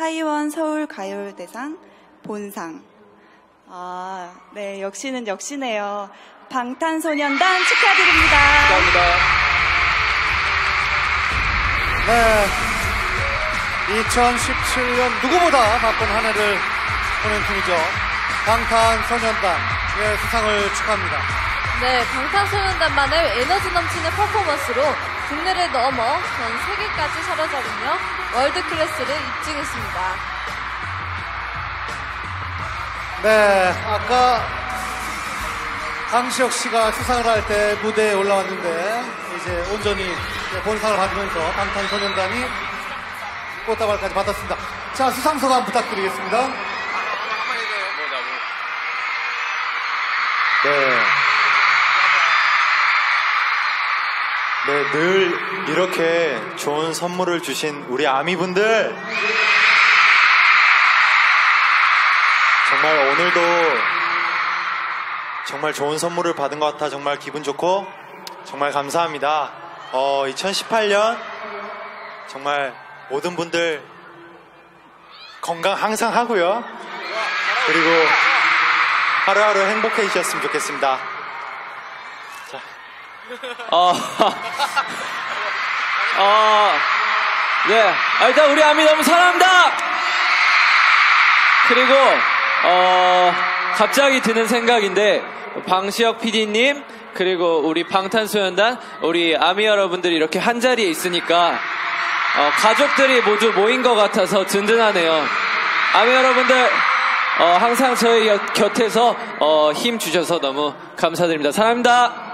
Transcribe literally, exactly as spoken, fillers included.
하이원 서울가요대상 본상. 아, 네, 역시는 역시네요. 방탄소년단 축하드립니다. 감사합니다. 네, 이천십칠 년 누구보다 바쁜 한 해를 보낸 팀이죠. 방탄소년단의 수상을 축하합니다. 네, 방탄소년단만의 에너지 넘치는 퍼포먼스로 국내를 넘어 전 세계까지 사로잡으며 월드 클래스를 입증했습니다. 네, 아까 강시혁 씨가 수상을 할 때 무대에 올라왔는데 이제 온전히 본상을 받으면서 방탄소년단이 꽃다발까지 받았습니다. 자, 수상 소감 부탁드리겠습니다. 네. 네, 늘 이렇게 좋은 선물을 주신 우리 아미분들 정말 오늘도 정말 좋은 선물을 받은 것 같아 정말 기분 좋고 정말 감사합니다. 어, 이천십팔 년 정말 모든 분들 건강 항상 하고요. 그리고 하루하루 행복해지셨으면 좋겠습니다. 자. 어, 어, 네. 아, 일단 우리 아미 너무 사랑합니다! 그리고, 어, 갑자기 드는 생각인데, 방시혁 피디님, 그리고 우리 방탄소년단, 우리 아미 여러분들이 이렇게 한 자리에 있으니까, 어, 가족들이 모두 모인 것 같아서 든든하네요. 아미 여러분들, 어, 항상 저희 곁에서, 어, 힘 주셔서 너무 감사드립니다. 사랑합니다.